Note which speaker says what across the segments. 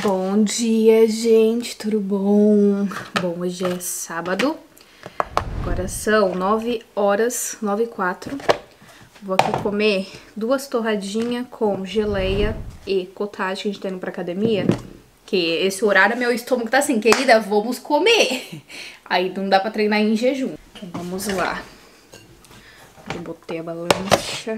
Speaker 1: Bom dia, gente, tudo bom? Bom, hoje é sábado, agora são 9 horas, 9h04. Vou aqui comer 2 torradinhas com geleia e cottage, que a gente tá indo pra academia. Que esse horário meu estômago tá assim, querida, vamos comer. Aí não dá pra treinar em jejum. Então vamos lá. Eu botei a balança.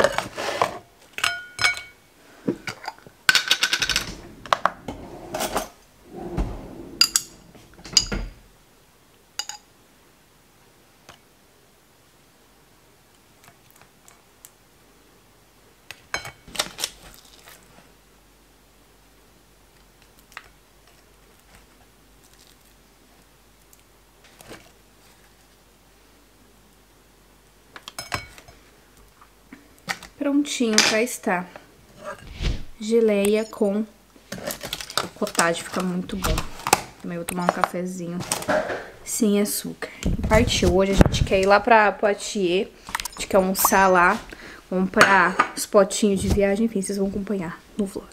Speaker 1: Prontinho, cá está. Geleia com cottage, fica muito bom. Também vou tomar um cafezinho sem açúcar. E partiu. Hoje a gente quer ir lá pra Poitiers. A gente quer almoçar lá, comprar os potinhos de viagem. Enfim, vocês vão acompanhar no vlog.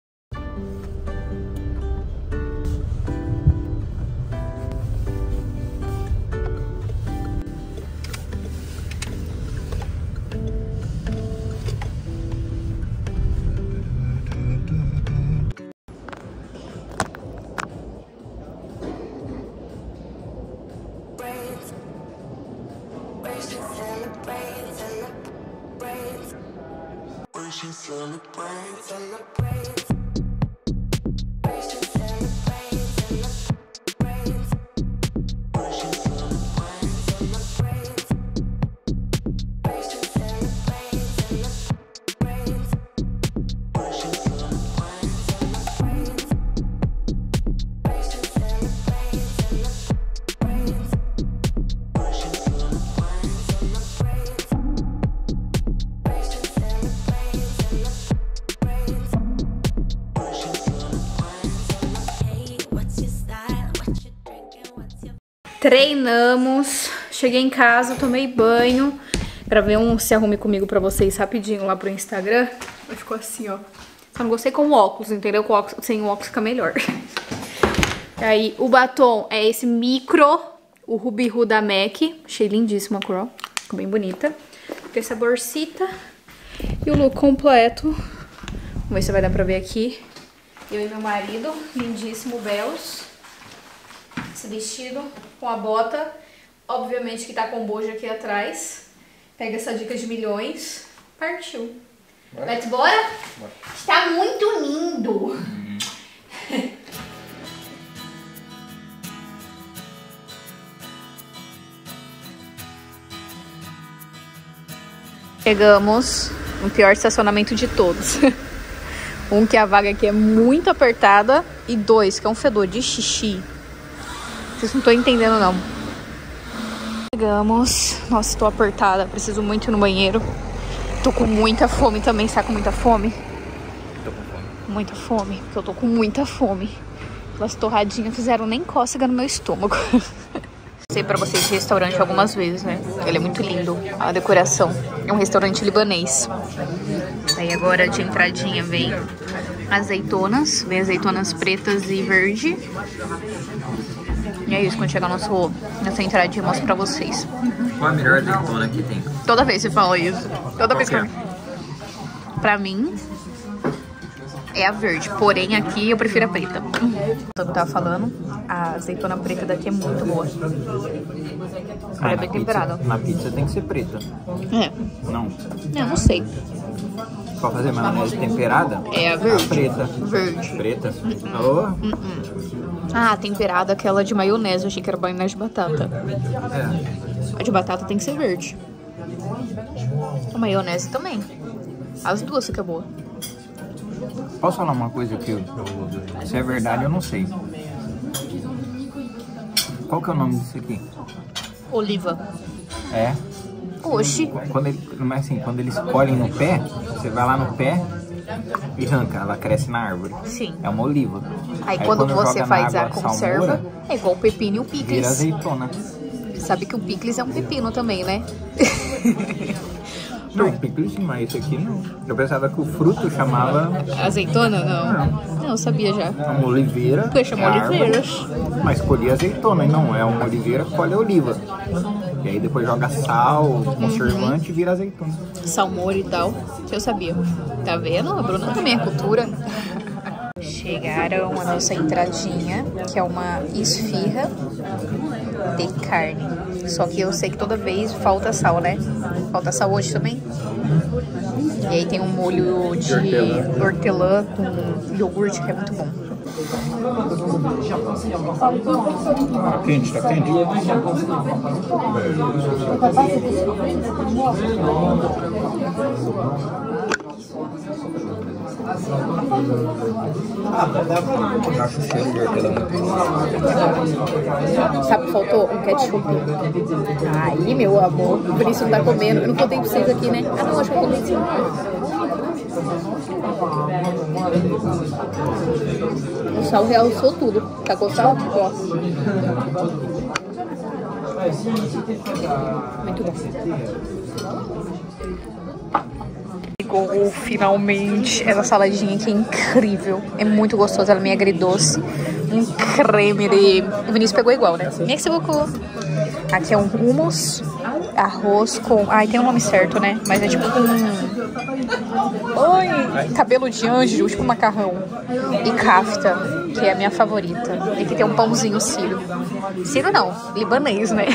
Speaker 1: Treinamos, cheguei em casa, tomei banho. Pra ver se arrume comigo pra vocês rapidinho lá pro Instagram. Ficou assim, ó. Só não gostei com o óculos, entendeu? Com o óculos, sem o óculos fica melhor. Aí, o batom é esse micro, o Ruby Ru da MAC. Achei lindíssima a cor, ficou bem bonita. Tem essa bolsita e o look completo. Vamos ver se vai dar pra ver aqui. Eu e meu marido, lindíssimo, belos. Esse vestido com a bota, obviamente que tá com bojo aqui atrás. Pega essa dica de milhões. Partiu. Let's bora? Está muito lindo. Chegamos no pior estacionamento de todos. Um, que a vaga aqui é muito apertada, e 2, que é um fedor de xixi. Vocês não estão entendendo, não. Chegamos. Nossa, tô apertada. Preciso muito ir no banheiro. Tô com muita fome também. Você tá com muita fome?
Speaker 2: Tô com fome.
Speaker 1: Muita fome. Porque eu tô com muita fome. Aquelas torradinhas fizeram nem cócega no meu estômago. Sei pra vocês esse restaurante algumas vezes, né? Ele é muito lindo. A decoração. É um restaurante libanês. Aí agora de entradinha vem azeitonas. Vem azeitonas pretas e verde. E é isso, quando chegar nessa entradinha eu mostro pra vocês.
Speaker 2: Qual a melhor azeitona que tem?
Speaker 1: Toda vez você fala isso. Toda vez que eu... Pra mim, é a verde. Porém, aqui eu prefiro a preta. Eu tava falando, a azeitona preta daqui é muito boa. Ela é bem temperada.
Speaker 2: Na pizza tem que ser preta.
Speaker 1: É.
Speaker 2: Não.
Speaker 1: Eu não sei.
Speaker 2: Pra fazer maionese temperada?
Speaker 1: É a verde.
Speaker 2: A preta.
Speaker 1: Verde.
Speaker 2: Preta? Oh.
Speaker 1: Ah, temperada, aquela de maionese. Eu achei que era maionese de batata.
Speaker 2: É.
Speaker 1: A de batata tem que ser verde. A maionese também. As duas ficam boas.
Speaker 2: Posso falar uma coisa que se é verdade eu não sei. Qual que é o nome disso aqui?
Speaker 1: Oliva.
Speaker 2: É.
Speaker 1: Oxi.
Speaker 2: Mas assim, quando eles colhem no pé, você vai lá no pé e arranca, ela cresce na árvore.
Speaker 1: Sim.
Speaker 2: É uma oliva.
Speaker 1: Aí quando você faz a conserva,
Speaker 2: salmoura,
Speaker 1: é igual o pepino e o picles.
Speaker 2: vira azeitona.
Speaker 1: Sabe que o picles é um pepino também, né?
Speaker 2: Não, picles sim, mas esse aqui não. Eu pensava que o fruto chamava...
Speaker 1: Azeitona? Não, eu sabia já.
Speaker 2: Uma oliveira.
Speaker 1: Porque chama oliveiras.
Speaker 2: Mas colhe azeitona, e não é uma oliveira, colhe oliva. E aí depois joga sal, conservante e vira azeitona.
Speaker 1: Salmoura e tal. Eu sabia. Tá vendo? A Bruna também é cultura. Chegaram a nossa entradinha, que é uma esfirra de carne. Só que eu sei que toda vez falta sal, né? Falta sal hoje também. E aí tem um molho de hortelã com iogurte, que é muito bom.
Speaker 2: Tá quente, tá quente. Eu acho o cheiro de hortelã muito bom.
Speaker 1: Sabe o que faltou? Um ketchup. Aí, meu amor, por isso não tá comendo. Eu não contei pra vocês aqui, né? Ah, não, acho que eu contei sim. O sal realçou tudo. Tá com sal? Ó. Muito bom. Chegou finalmente essa saladinha que é incrível. É muito gostosa, ela é meio agridoce. Um creme de... O Vinícius pegou igual, né? Nem que você colocou. Aqui é um hummus, arroz com... Ai, tem um nome certo, né? Mas é tipo Oi! Cabelo de anjo, tipo macarrão. E kafta, que é a minha favorita. E aqui tem um pãozinho sírio. Sírio não, libanês, né?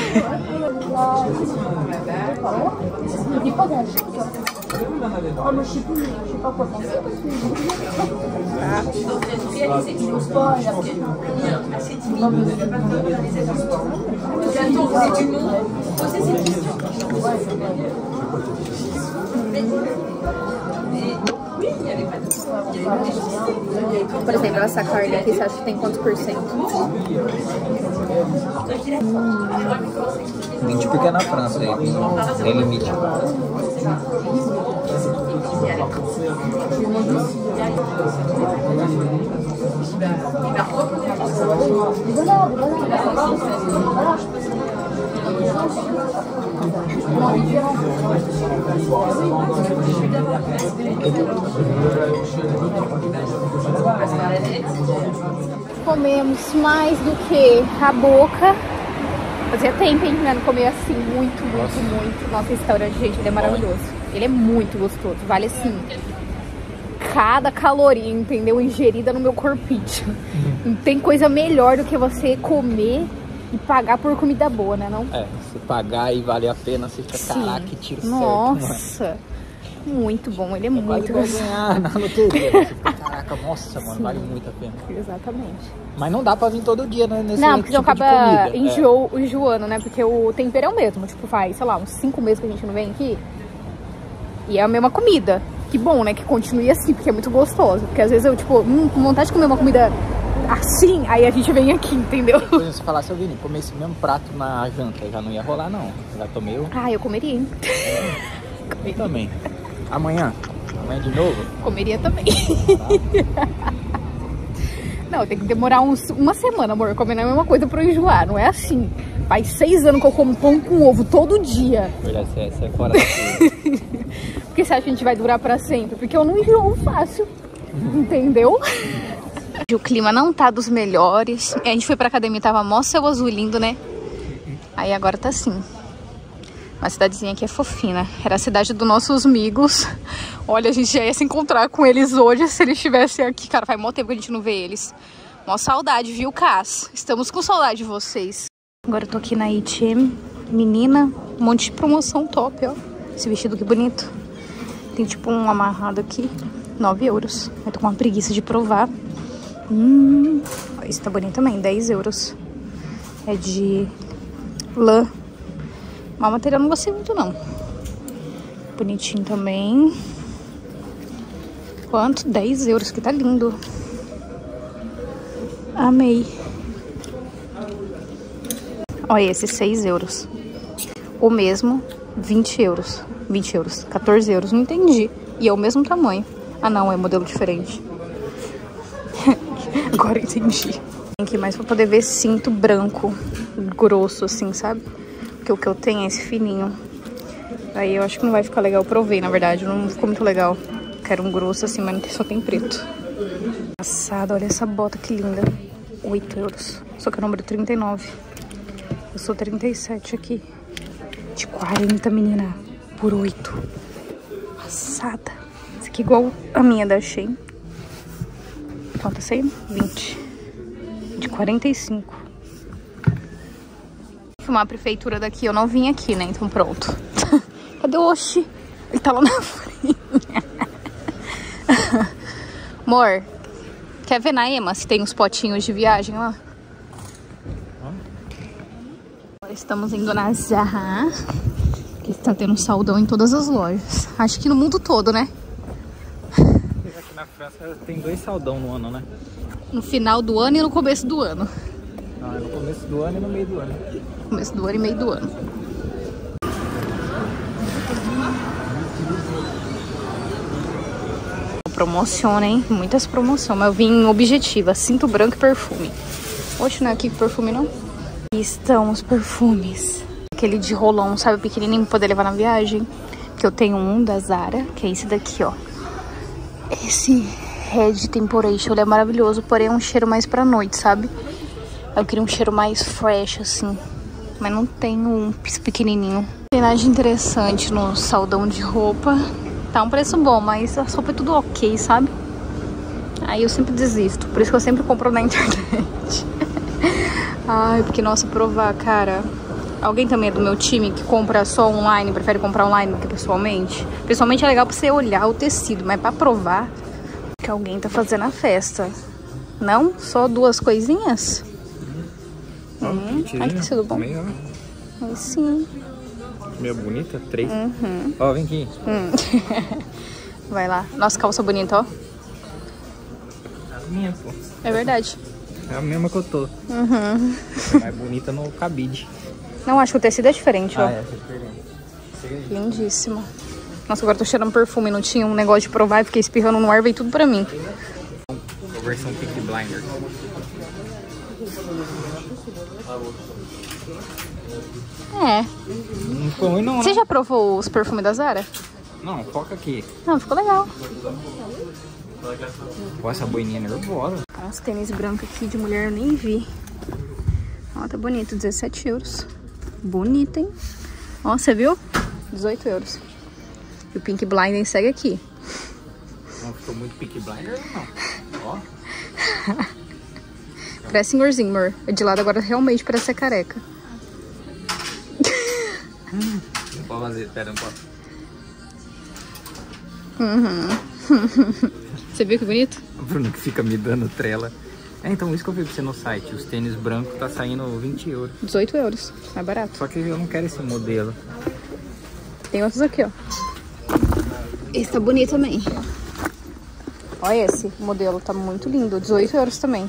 Speaker 1: Por exemplo, essa carne aqui, você acha que tem quantos por cento?
Speaker 2: 20 porque é na França aí, tem limite.
Speaker 1: Comemos mais do que a boca. Fazia tempo, hein, né? Não comer assim muito. Nosso restaurante, gente, ele é maravilhoso. Ele é muito gostoso. Vale assim cada caloria, entendeu? Ingerida no meu corpinho. Não tem coisa melhor do que você comer e pagar por comida boa, né? Não?
Speaker 2: É, se pagar e vale a pena, você fica, caraca, que tiro certo.
Speaker 1: Nossa, muito bom. Ele é muito gostoso.
Speaker 2: Ganhar na loteria. Você fica, caraca, nossa, mano, vale muito a pena.
Speaker 1: Exatamente.
Speaker 2: Mas não dá pra vir todo dia, né? Nesse
Speaker 1: não, porque
Speaker 2: tipo
Speaker 1: acaba
Speaker 2: de
Speaker 1: enjoando, né? Porque o tempero é o mesmo. Tipo, faz, sei lá, uns 5 meses que a gente não vem aqui. E é a mesma comida. Que bom, né? Que continue assim, porque é muito gostoso. Porque às vezes eu, tipo, com vontade de comer uma comida assim, aí a gente vem aqui, entendeu?
Speaker 2: Por exemplo, se falasse, eu Vini, comer esse mesmo prato na janta, já não ia rolar, não. Já tomei o...
Speaker 1: Ah, eu comeria, hein?
Speaker 2: Eu também. Amanhã de novo?
Speaker 1: Comeria também. Não, tem que demorar uma semana, amor, comendo a mesma coisa pra eu enjoar. Não é assim. Faz 6 anos que eu como pão com ovo todo dia.
Speaker 2: Verdade, você é fora da coisa.
Speaker 1: Por que você acha que a gente vai durar pra sempre? Porque eu não enjoo fácil. Entendeu? O clima não tá dos melhores. A gente foi pra academia, tava mó céu azul lindo, né? Aí agora tá assim. Uma cidadezinha aqui é fofinha. Era a cidade dos nossos amigos. Olha, a gente já ia se encontrar com eles hoje se eles estivessem aqui. Cara, faz mó tempo que a gente não vê eles. Mó saudade, viu, Cass? Estamos com saudade de vocês. Agora eu tô aqui na H&M. Menina, um monte de promoção top, ó. Esse vestido que bonito. Tem tipo um amarrado aqui. 9 euros. Eu tô com uma preguiça de provar. Esse tá bonito também, 10 euros. É de lã. Mas o material eu não gostei muito, não. Bonitinho também. Quanto? 10 euros, que tá lindo. Amei. Olha esse, 6 euros. O mesmo, 20 euros. 20 euros, 14 euros, não entendi. E é o mesmo tamanho. Ah não, é modelo diferente. Agora entendi. Tem que ir mais pra poder ver cinto branco, grosso assim, sabe? Porque o que eu tenho é esse fininho. Aí eu acho que não vai ficar legal. Eu provei, na verdade, não ficou muito legal. Quero um grosso assim, mas só tem preto. Passada, olha essa bota que linda. 8 euros. Só que é o número 39. Eu sou 37 aqui. De 40, menina. Por 8. Passada. Essa aqui é igual a minha da Shein. Quanto tá saindo? 20. De 45. Vou filmar a prefeitura daqui. Eu não vim aqui, né? Então pronto. Cadê o Oxi? Ele tá lá na frente. Amor, quer ver na Ema se tem uns potinhos de viagem lá? Agora estamos indo na Zara, que está tendo um saldão em todas as lojas. Acho que no mundo todo, né?
Speaker 2: Aqui na França tem 2 saldão no ano, né?
Speaker 1: No final do ano e no começo do ano.
Speaker 2: Não, é no começo do ano e no meio do ano.
Speaker 1: Começo do ano e meio do ano. Promociona, hein? Muitas promoções. Mas eu vim em Objetiva. Cinto branco e perfume. Oxe, não é aqui perfume, não? Aqui estão os perfumes. Aquele de rolão, sabe? Pequenininho pra poder levar na viagem. Que eu tenho um da Zara, que é esse daqui, ó. Esse Red Temporation, ele é maravilhoso. Porém, é um cheiro mais pra noite, sabe? Eu queria um cheiro mais fresh, assim. Mas não tem um pequenininho. Não tem nada de interessante no saldão de roupa. Tá um preço bom, mas a roupa é tudo ok, sabe? Aí eu sempre desisto. Por isso que eu sempre compro na internet. Ai, porque, nossa, provar, cara. Alguém também é do meu time que compra só online, prefere comprar online do que pessoalmente? Pessoalmente é legal pra você olhar o tecido, mas pra provar que alguém tá fazendo a festa. Não? Só 2 coisinhas? Ai, que tecido bom. Aí sim.
Speaker 2: Meio bonita, 3. Ó, vem aqui.
Speaker 1: Vai lá. Nossa, calça bonita, ó.
Speaker 2: É a minha, pô.
Speaker 1: É verdade.
Speaker 2: É a mesma que eu tô. É mais bonita no cabide.
Speaker 1: Não, acho que o tecido é diferente, ó.
Speaker 2: É diferente.
Speaker 1: Lindíssima. Nossa, agora eu tô cheirando perfume. Não tinha um negócio de provar e fiquei espirrando no ar, veio tudo pra mim.
Speaker 2: A versão Peaky Blinder.
Speaker 1: É.
Speaker 2: Não ficou ruim, não, né?
Speaker 1: Você já provou os perfumes da Zara?
Speaker 2: Não, foca aqui.
Speaker 1: Não, ficou legal.
Speaker 2: Pô, essa boininha nervosa.
Speaker 1: Nossa, tênis branco aqui de mulher eu nem vi. Ó, tá bonito, 17 euros. Bonito, hein? Ó, você viu? 18 euros. E o Pink Blinder segue aqui.
Speaker 2: Não ficou muito Peaky Blinder, não. Ó.
Speaker 1: Parece senhorzinho, amor. De lado agora realmente parece ser careca.
Speaker 2: Não pode fazer, pera, não pode.
Speaker 1: Você viu que bonito?
Speaker 2: O Bruno que fica me dando trela. É, então isso que eu vi pra você no site. Os tênis brancos tá saindo 20 euros.
Speaker 1: 18 euros. É barato.
Speaker 2: Só que eu não quero esse modelo.
Speaker 1: Tem outros aqui, ó. Esse tá bonito também. Olha esse modelo, tá muito lindo. 18 euros também.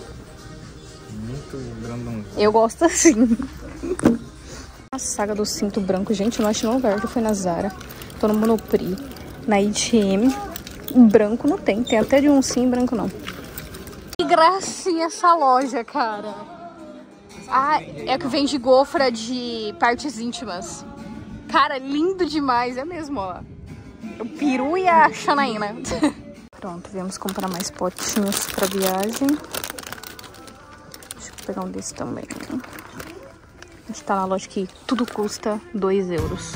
Speaker 2: Muito grandão.
Speaker 1: Eu gosto assim. A saga do cinto branco, gente, eu não achei no lugar, que foi na Zara. Tô no Monoprix, na H&M. Branco não tem, tem até de um sim, branco não. Que gracinha essa loja, cara. Ah, é que vende gofra de partes íntimas. Cara, lindo demais, é mesmo, ó. O peru e a Xanaína. Pronto, viemos comprar mais potinhos pra viagem. Deixa eu pegar um desse também. A gente tá na loja que tudo custa 2 euros.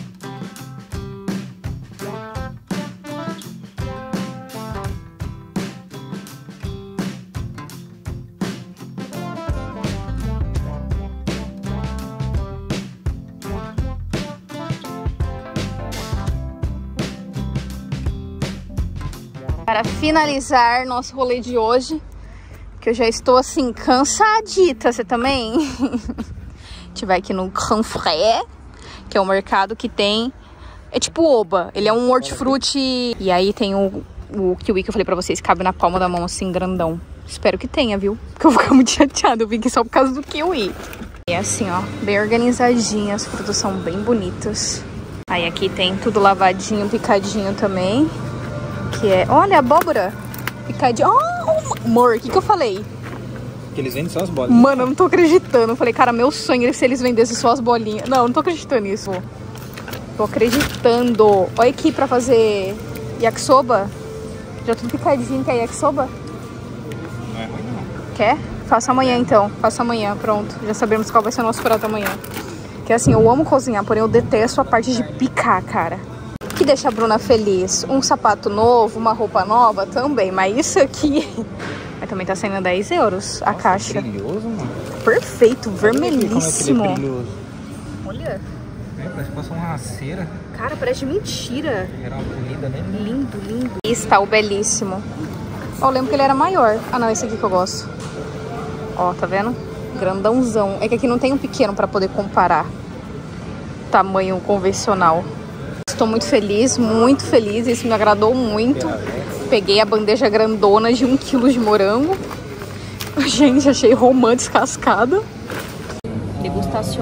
Speaker 1: Para finalizar nosso rolê de hoje, que eu já estou assim cansadita, você também? A gente vai aqui no Canfré, que é um mercado que tem, é tipo Oba, ele é um hortifruti. E aí tem o kiwi que eu falei pra vocês, cabe na palma da mão assim, grandão. Espero que tenha, viu? Porque eu vou ficar muito chateada, eu vim aqui só por causa do kiwi. E assim, ó, bem organizadinha, as frutas são bem bonitas. Aí aqui tem tudo lavadinho, picadinho também. Que é, olha, abóbora picadinho. Oh, amor, o que eu falei?
Speaker 2: Que eles vendem só as bolinhas.
Speaker 1: Mano, eu não tô acreditando. Eu falei, cara, meu sonho é se eles vendessem só as bolinhas. Não, não tô acreditando nisso. Tô acreditando. Olha aqui pra fazer yakisoba. Já tudo picadinho, quer yakisoba?
Speaker 2: Não é ruim, não.
Speaker 1: Quer? Faça amanhã, então. Faça amanhã, pronto. Já sabemos qual vai ser o nosso prato amanhã. Que assim, eu amo cozinhar, porém eu detesto a parte de picar, cara. O que deixa a Bruna feliz? Um sapato novo, uma roupa nova também. Mas isso aqui... Mas também tá saindo 10 euros a caixa.
Speaker 2: Brilhoso, mano.
Speaker 1: Perfeito, vermelhíssimo.
Speaker 2: Como é que ele é brilhoso.
Speaker 1: Olha.
Speaker 2: Parece que passou uma raceira.
Speaker 1: Cara, parece mentira.
Speaker 2: Era uma polida, né?
Speaker 1: Lindo, lindo. Está o belíssimo. Ó, eu lembro que ele era maior. Ah, não, esse aqui que eu gosto. Ó, tá vendo? Grandãozão. É que aqui não tem um pequeno pra poder comparar. Tamanho convencional. Estou muito feliz, isso me agradou muito. Peguei a bandeja grandona de 1 kg de morango. Gente, achei romã descascada. Degustação.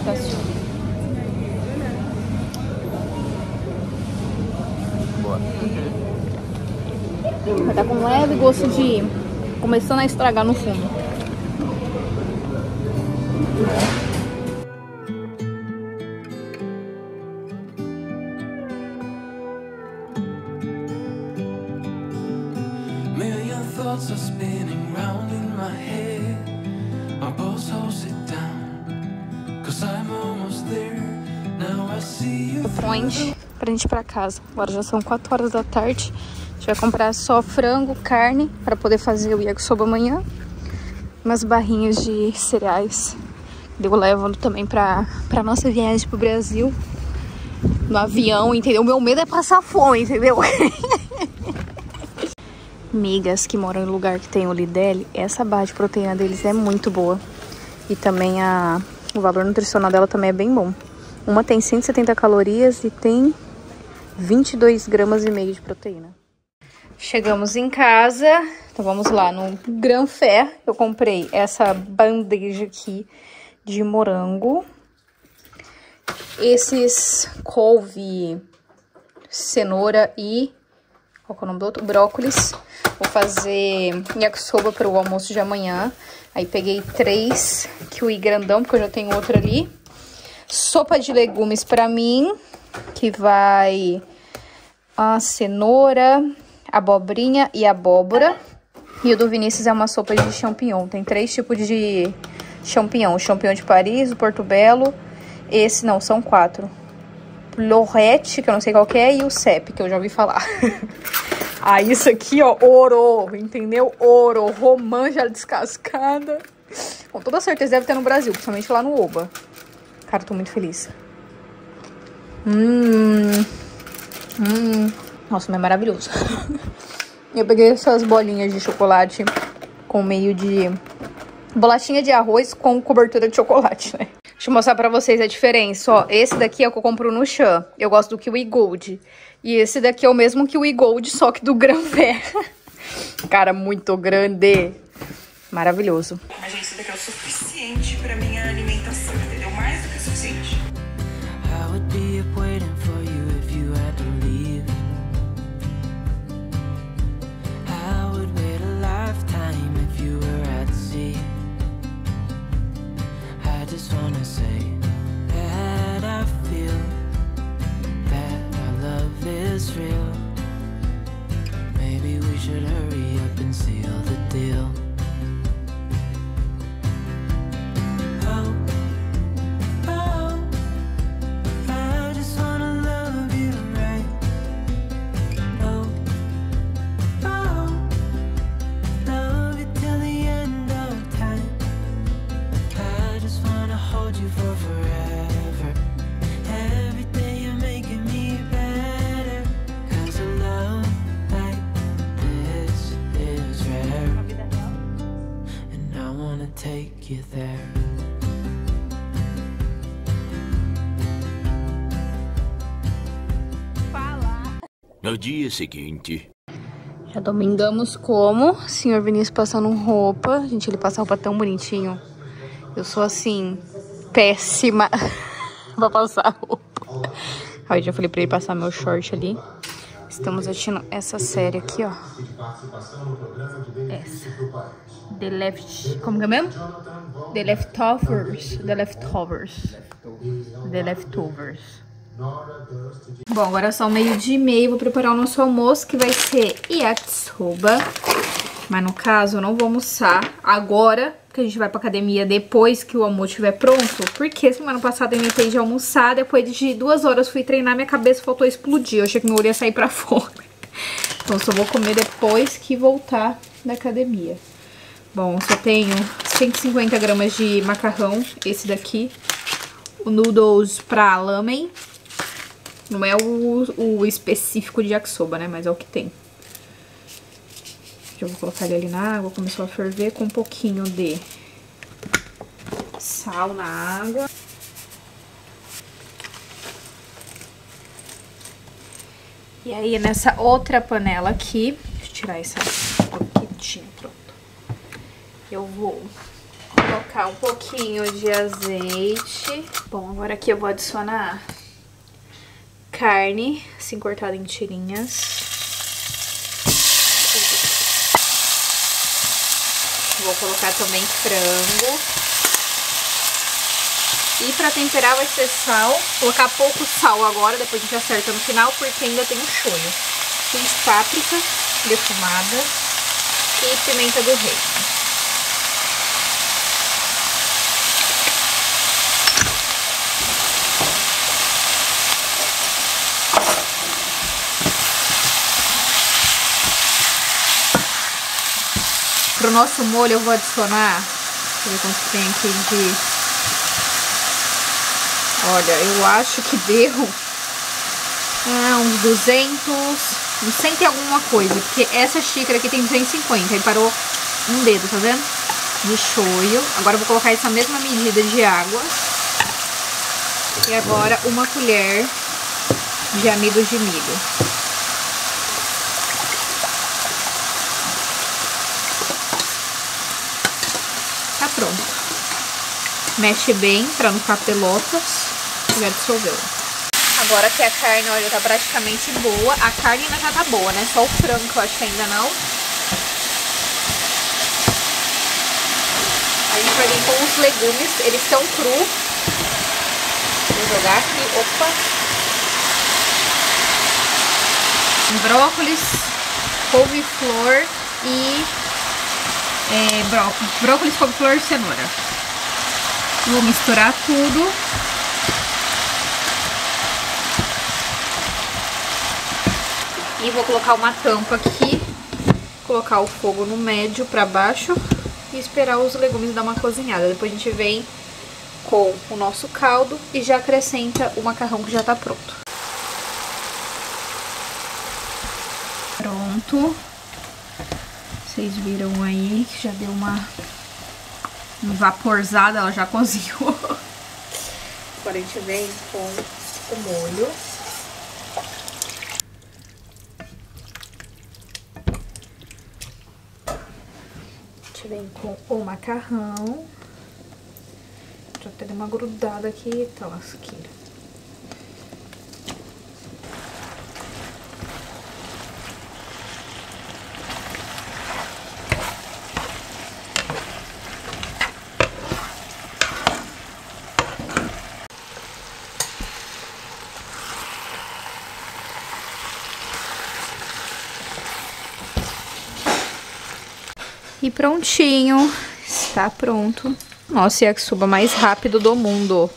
Speaker 2: Boa.
Speaker 1: Vai tá com um leve gosto de... começando a estragar no fundo. Pra gente ir pra casa. Agora já são 4 horas da tarde. A gente vai comprar só frango, carne pra poder fazer o yakisoba amanhã. Umas barrinhas de cereais. Eu levo também pra nossa viagem pro Brasil. No avião, entendeu? O meu medo é passar fome, entendeu? Migas que moram em lugar que tem o Lidl, essa barra de proteína deles é muito boa. E também o valor nutricional dela também é bem bom. Uma tem 170 calorias e tem 22,5 gramas de proteína. Chegamos em casa, então vamos lá no Gran Fé. Eu comprei essa bandeja aqui de morango. Esses couve, cenoura e... qual que é o nome do outro? Brócolis. Vou fazer yakisoba para o almoço de amanhã. Aí peguei 3 kiwi grandão, porque eu já tenho outro ali. Sopa de legumes pra mim, que vai a cenoura, abobrinha e abóbora. E o do Vinícius é uma sopa de champignon. Tem 3 tipos de champignon. O champignon de Paris, o portobello. Esse não, são 4. Lorette, que eu não sei qual que é, e o cep, que eu já ouvi falar. Ah, isso aqui, ó, ouro, entendeu? Ouro, romã já descascada. Com toda certeza deve ter no Brasil, principalmente lá no Oba. Cara, tô muito feliz. Nossa, mas é maravilhoso. Eu peguei essas bolinhas de chocolate com meio de... bolachinha de arroz com cobertura de chocolate, né? Deixa eu mostrar pra vocês a diferença, ó. Esse daqui é o que eu compro no Chan. Eu gosto do Kiwi Gold. E esse daqui é o mesmo Kiwi Gold, só que do Gran Fé. Cara, muito grande. Maravilhoso.
Speaker 3: Mas esse daqui é o suficiente pra minha alimentação, entendeu? Mais do que o suficiente. I would be up waiting for you if you had to leave. I would wait a lifetime if you were at sea. I just wanna say that I feel that our love is real. Maybe we should hurry up and seal the deal. Take you there. No dia seguinte.
Speaker 1: Já domingamos como? Senhor Vinícius passando roupa. Gente, ele passa roupa tão bonitinho. Eu sou assim, péssima pra passar roupa. Aí já falei pra ele passar meu short ali. Estamos assistindo essa série aqui, ó. Essa. Como que é mesmo? The Leftovers. Bom, agora é só 12h30, vou preparar o nosso almoço, que vai ser yakisoba. Mas no caso, eu não vou almoçar agora, porque a gente vai pra academia depois que o almoço estiver pronto. Porque semana passada eu inventei de almoçar, depois de 2 horas fui treinar, minha cabeça faltou explodir. Eu achei que meu olho ia sair pra fora. Então só vou comer depois que voltar da academia. Bom, só tenho 150 gramas de macarrão, esse daqui. O noodles pra lamen. Não é o específico de yakisoba, né? Mas é o que tem. Já vou colocar ele ali na água. Começou a ferver com um pouquinho de sal na água. E aí, nessa outra panela aqui... Deixa eu tirar essa boquetinha, pronto. Eu vou colocar um pouquinho de azeite. Bom, agora aqui eu vou adicionar carne, assim, cortada em tirinhas. Vou colocar também frango. E pra temperar vai ser sal. Vou colocar pouco sal agora, depois a gente acerta no final, porque ainda tem o shoyu. Fiz páprica defumada e pimenta do reino. Pro nosso molho eu vou adicionar, deixa eu ver quanto tem aqui de... Olha, eu acho que deu uns 200, uns 100 e alguma coisa, porque essa xícara aqui tem 250, aí parou um dedo, tá vendo? De shoyu. Agora eu vou colocar essa mesma medida de água. E agora uma colher de amido de milho. Tá pronto. Mexe bem pra não ficar pelotas. Já dissolveu. Agora que a carne, olha, tá praticamente boa. A carne ainda já tá boa, né? Só o frango eu acho que ainda não. A gente vai vir com os legumes. Eles estão crus. Vou jogar aqui. Opa! Brócolis, couve-flor e brócolis, couve-flor e cenoura. Vou misturar tudo. E vou colocar uma tampa aqui, colocar o fogo no médio pra baixo e esperar os legumes dar uma cozinhada. Depois a gente vem com o nosso caldo e já acrescenta o macarrão que já tá pronto. Pronto. Vocês viram aí que já deu uma vaporzada, ela já cozinhou. Agora a gente vem com o molho. A gente vem com o macarrão. Já até deu uma grudada aqui, tá lasqueira. E prontinho, está pronto. Nossa, yakisoba mais rápido do mundo.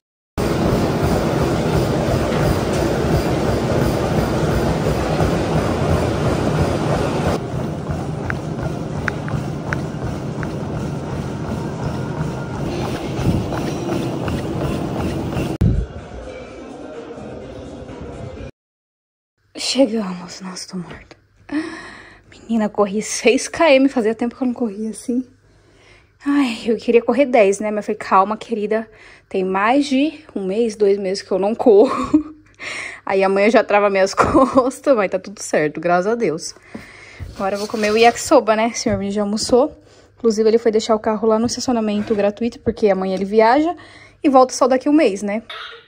Speaker 1: Chegamos, nossa, tô morta. Menina, corri 6 km, fazia tempo que eu não corria assim. Ai, eu queria correr 10, né? Mas eu falei, calma, querida, tem mais de 1 mês, 2 meses que eu não corro. Aí amanhã já trava minhas costas, mas tá tudo certo, graças a Deus. Agora eu vou comer o yakisoba, né? O senhor Vini já almoçou. Inclusive, ele foi deixar o carro lá no estacionamento gratuito, porque amanhã ele viaja e volta só daqui 1 mês, né?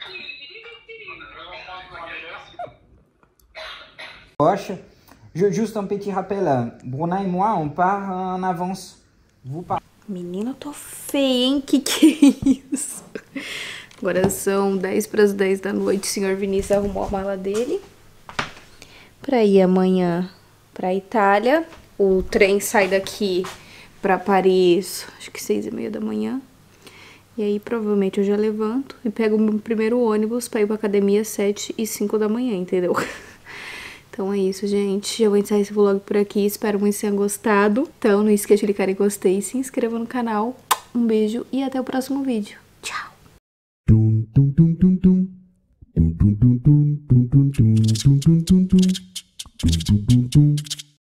Speaker 4: Poche, juste un petit rappel, Bruna et moi, on part en avance. Vous partez.
Speaker 1: Menina, eu tô feia, hein? Que é isso? Agora são 10 para as 10 da noite. O senhor Vinícius arrumou a mala dele pra ir amanhã pra Itália. O trem sai daqui pra Paris, acho que 6h30 da manhã. E aí, provavelmente, eu já levanto e pego o meu primeiro ônibus pra ir pra academia 7h05 da manhã, entendeu? Então é isso, gente. Eu vou encerrar esse vlog por aqui. Espero muito que tenham gostado. Então, não esqueça de clicar em gostei e se inscreva no canal. Um beijo e até o próximo vídeo. Tchau!